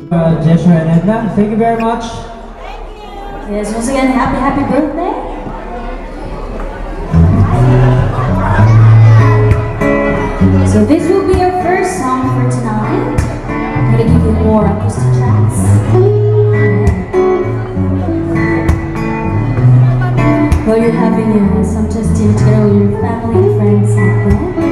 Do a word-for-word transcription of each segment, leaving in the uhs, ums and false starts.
Uh, Joshua and Edna, thank you very much. Yes, once again, happy, happy birthday. So this will be our first song for tonight. I'm gonna give you more acoustic tracks. While you're having uh, some just dinner together with your family and friends out there.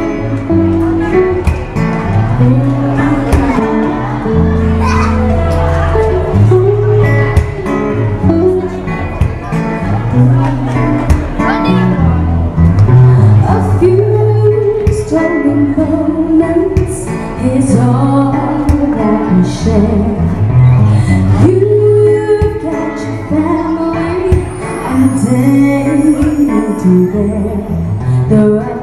A few stolen moments is all that we share. You've got your family and day to day. The